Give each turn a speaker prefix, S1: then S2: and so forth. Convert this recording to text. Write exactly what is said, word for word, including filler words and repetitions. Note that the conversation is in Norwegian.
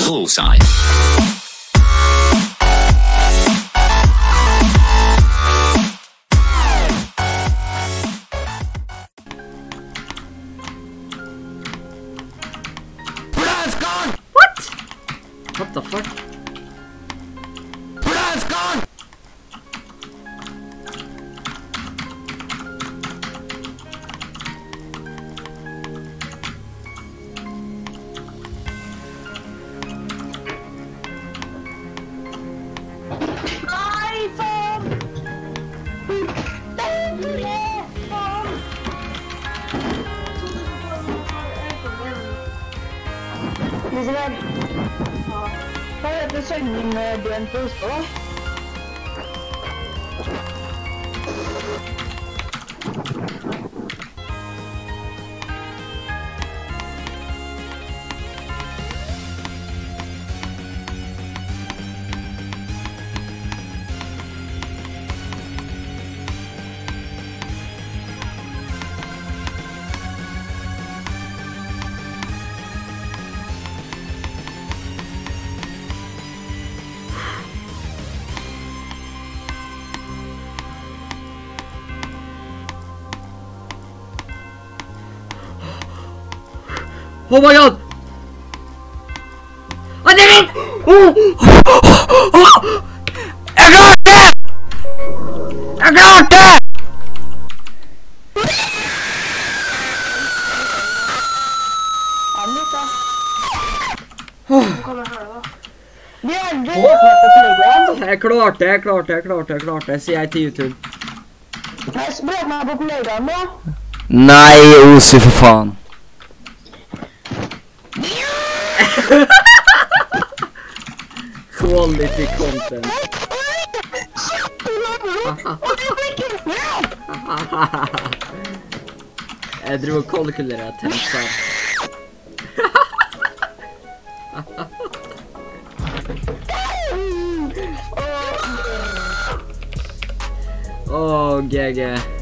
S1: Bullseye.
S2: Brad's gone!
S3: What? What the fuck?
S2: Brad's gone!
S4: Isabel, hva heter sønnen din på Oslo da?
S3: Oh my god! I did it! Oh! Jeg klarte det! Jeg klarte det!
S4: Annika. Kom her da. Bjørn, du er
S3: Jeg klarte, jeg klarte, jeg klarte, jeg klarte, sier jeg til YouTube.
S4: Jeg spør meg på Playground da.
S5: Nei, Osi, for faen.
S3: Quality content. Jeg driver og kalkulerer tenser. Åh, G G.